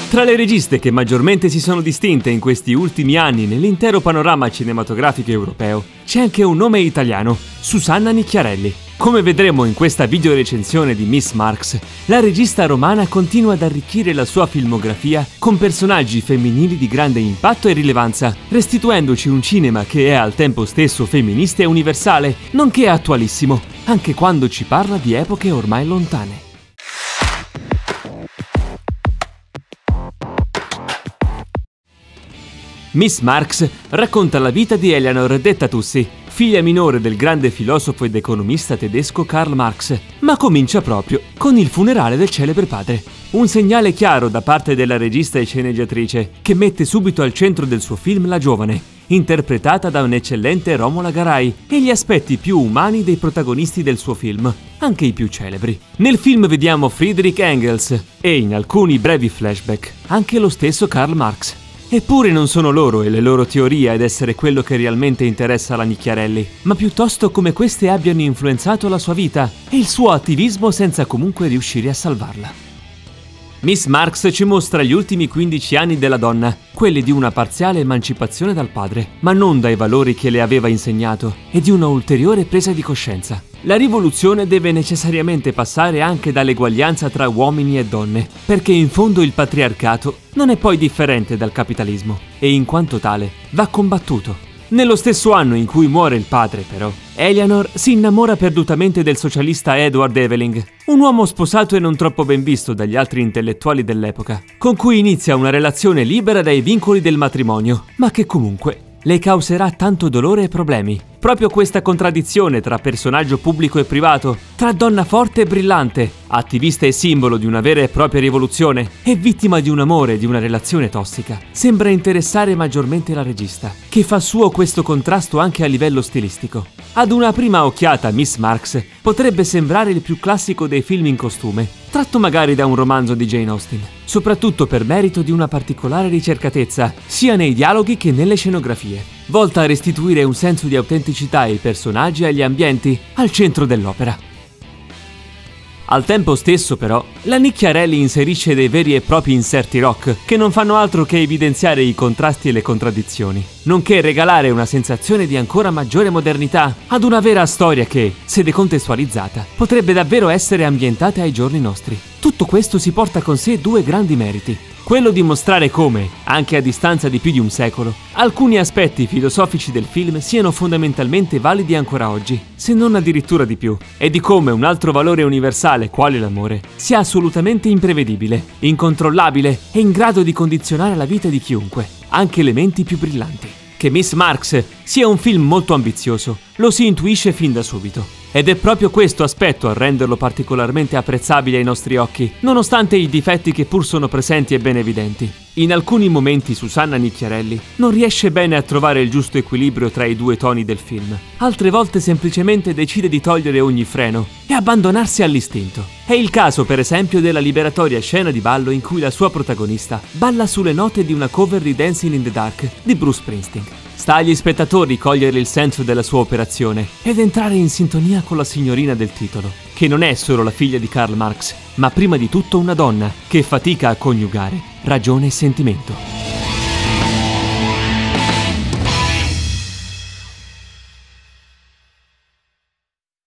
Tra le registe che maggiormente si sono distinte in questi ultimi anni nell'intero panorama cinematografico europeo, c'è anche un nome italiano, Susanna Nicchiarelli. Come vedremo in questa videorecensione di Miss Marx, la regista romana continua ad arricchire la sua filmografia con personaggi femminili di grande impatto e rilevanza, restituendoci un cinema che è al tempo stesso femminista e universale, nonché attualissimo, anche quando ci parla di epoche ormai lontane. Miss Marx racconta la vita di Eleanor detta Tussi, figlia minore del grande filosofo ed economista tedesco Karl Marx, ma comincia proprio con il funerale del celebre padre. Un segnale chiaro da parte della regista e sceneggiatrice, che mette subito al centro del suo film la giovane, interpretata da un'eccellente Romola Garai, e gli aspetti più umani dei protagonisti del suo film, anche i più celebri. Nel film vediamo Friedrich Engels e, in alcuni brevi flashback, anche lo stesso Karl Marx. Eppure non sono loro e le loro teorie ad essere quello che realmente interessa la Nicchiarelli, ma piuttosto come queste abbiano influenzato la sua vita e il suo attivismo senza comunque riuscire a salvarla. Miss Marx ci mostra gli ultimi 15 anni della donna, quelli di una parziale emancipazione dal padre, ma non dai valori che le aveva insegnato, e di una ulteriore presa di coscienza. La rivoluzione deve necessariamente passare anche dall'eguaglianza tra uomini e donne, perché in fondo il patriarcato non è poi differente dal capitalismo, e in quanto tale va combattuto. Nello stesso anno in cui muore il padre, però, Eleanor si innamora perdutamente del socialista Edward Eveling, un uomo sposato e non troppo ben visto dagli altri intellettuali dell'epoca, con cui inizia una relazione libera dai vincoli del matrimonio, ma che comunque le causerà tanto dolore e problemi. Proprio questa contraddizione tra personaggio pubblico e privato, tra donna forte e brillante, attivista e simbolo di una vera e propria rivoluzione, e vittima di un amore e di una relazione tossica, sembra interessare maggiormente la regista, che fa suo questo contrasto anche a livello stilistico. Ad una prima occhiata Miss Marx potrebbe sembrare il più classico dei film in costume, tratto magari da un romanzo di Jane Austen, soprattutto per merito di una particolare ricercatezza, sia nei dialoghi che nelle scenografie, volta a restituire un senso di autenticità ai personaggi e agli ambienti al centro dell'opera. Al tempo stesso, però, la Nicchiarelli inserisce dei veri e propri inserti rock che non fanno altro che evidenziare i contrasti e le contraddizioni, nonché regalare una sensazione di ancora maggiore modernità ad una vera storia che, se decontestualizzata, potrebbe davvero essere ambientata ai giorni nostri. Tutto questo si porta con sé due grandi meriti. Quello di mostrare come, anche a distanza di più di un secolo, alcuni aspetti filosofici del film siano fondamentalmente validi ancora oggi, se non addirittura di più, e di come un altro valore universale, quale l'amore, sia assolutamente imprevedibile, incontrollabile e in grado di condizionare la vita di chiunque, anche le menti più brillanti. Che Miss Marx sia un film molto ambizioso, lo si intuisce fin da subito. Ed è proprio questo aspetto a renderlo particolarmente apprezzabile ai nostri occhi, nonostante i difetti che pur sono presenti e ben evidenti. In alcuni momenti Susanna Nicchiarelli non riesce bene a trovare il giusto equilibrio tra i due toni del film. Altre volte semplicemente decide di togliere ogni freno e abbandonarsi all'istinto. È il caso, per esempio, della liberatoria scena di ballo in cui la sua protagonista balla sulle note di una cover di Dancing in the Dark di Bruce Springsteen. Sta agli spettatori cogliere il senso della sua operazione ed entrare in sintonia con la signorina del titolo, che non è solo la figlia di Karl Marx, ma prima di tutto una donna che fatica a coniugare ragione e sentimento.